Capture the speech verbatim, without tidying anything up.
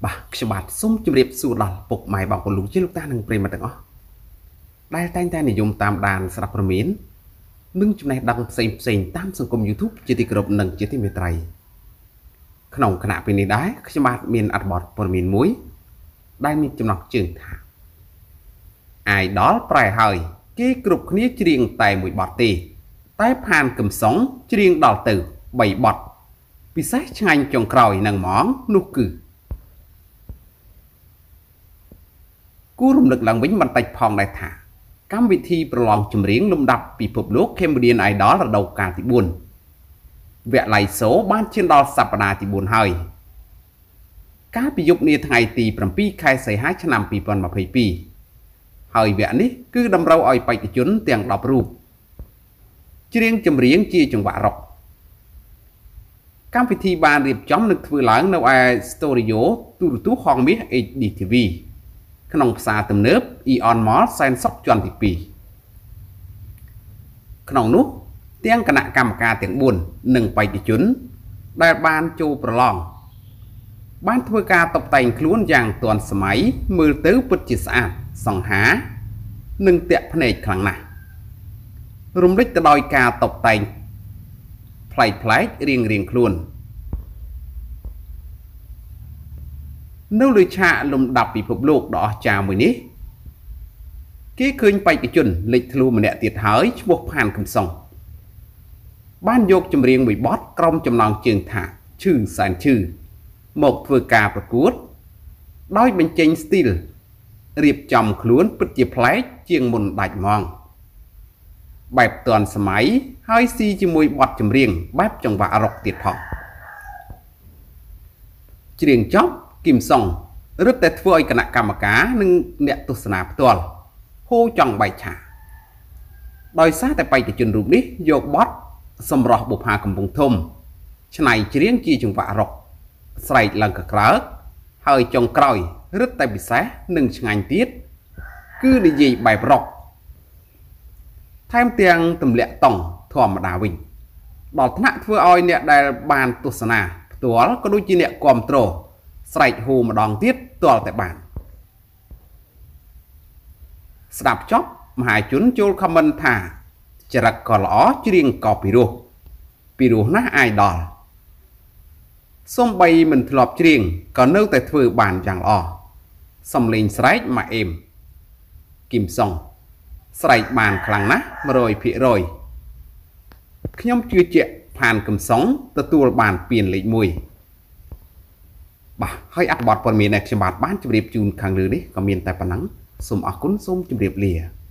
Bà, các bạn xung chụp điệp sụt đòn bục mày bảo con lũ chứ lúc ta nâng prima tầng ó. Đây tay tay này dùng tam đàn sạp rà miến. Nâng chụp này đăng xem xem tam sân công YouTube chỉ thì cực nâng chỉ thì mê trai. Khả nông khả nạ bên này đáy, các bạn miền ạt bọt bọt miền muối. Đây mình chụp nọc trường thả. Ai đó phải hơi, cái cực khní riêng tay mũi bọt tì. Tay phan cầm sống riêng đỏ tử, bảy bọt. Vì sách chanh trong kroi nâng món nụ cử. Cú rung lực lần bính bàn tay phong đại thả. Cám vị thiប្រឡងចម្រៀងលំដាប់ពិភពលោក Cambodian Idol រដូវកាលទីbốn វគ្គឡៃសូបានឈានដល់សប្តាហ៍ទីbốnហើយកាលពីយប់នាថ្ងៃទី7ខែសីហាឆ្នាំ2022ហើយវគ្គនេះគឺតម្រូវឲ្យបេក្ខជនទាំង10រូបច្រៀងចម្រៀងជាចង្វាក់រ៉ុកកម្មវិធីបានរៀបចំនិងធ្វើឡើងនៅឯ Studio ទូរទស្សន៍ហងមាស เอช ดี ที วี ក្នុងផ្សារទំនើប Eon Mall សែនសុខជាន់ទីtwo ក្នុងនោះទាំងគណៈកម្មការទាំងfourនិងបេក្ខជនដែលបានចូលប្រឡងបានធ្វើការតុបតែងខ្លួនយ៉ាងទាន់សម័យមើលទៅពិតជាស្អាតសង្ហានិងទាក់ភ្នែកខ្លាំងណាស់រំលេចទៅដោយការតុបតែងប្លែកប្លែករៀងរៀងខ្លួននៅលើឆាកលំដាប់ពិភពលោកដ៏អស្ចារ្យមួយនេះគេឃើញបេក្ខជនលេចធ្លូម្នាក់ទៀតហើយឈ្មោះផានកំសុងបានយកចម្រៀងមួយបទក្រុមចំណងជើងថាឈឺសែនឈឺមកធ្វើការប្រកួតដោយបញ្ចេញស្ទីលរៀបចំខ្លួនពិតជាប្លែកជាងមុនដាច់ហ្មងបែបទាន់សម័យហើយស៊ីជាមួយបទចម្រៀងបែបចង្វាក់រ៉ុកទៀតផងច្រៀងចប់គឹមសុងរឹតតែធ្វើឲ្យគណៈកម្មការនិងអ្នកទស្សនាផ្ទាល់ហូរចង់បែកឆាដោយសារតែបេក្ខជនរូបនេះយកបទសម្រស់បុប្ផាកំពង់ធំច្នៃច្រៀងជាចង្វាក់រ៉ុកស្រែកឡើងកក្រើកហើយចុងក្រោយរឹតតែពិសេសនិងឆ្ងាញ់ទៀតគឺនិយាយបែបរ៉ុកថែមទាំងទម្លាក់តង់ធម្មតាវិញដល់ថ្នាក់ធ្វើឲ្យអ្នកដែលបានទស្សនាផ្ទាល់ក៏ដូចជាអ្នកគាំទ្រស្រែកហូរម្ដងទៀតទាល់តែបានស្ដាប់ចប់មហាជនចូលខមមិនថាចរិតក៏ល្អច្រៀងក៏ពីរោះពីរោះណាស់អាយដល់សំបីមិនធ្លាប់ច្រៀងក៏នៅតែធ្វើបានយ៉ាងល្អសំលេងស្រែកមកអេមគឹមសុងស្រែកបានខ្លាំងណាស់one hundred percentខ្ញុំជឿជាក់ផានកំសុងទទួលបានពានលេខoneបាទហើយអត្ថបទព័ត៌មានដែលខ្ញុំបាទបានជម្រាបជូនខាងលើនេះក៏មានតែប៉ុណ្ណឹងសូមអរគុណសូមជម្រាបលា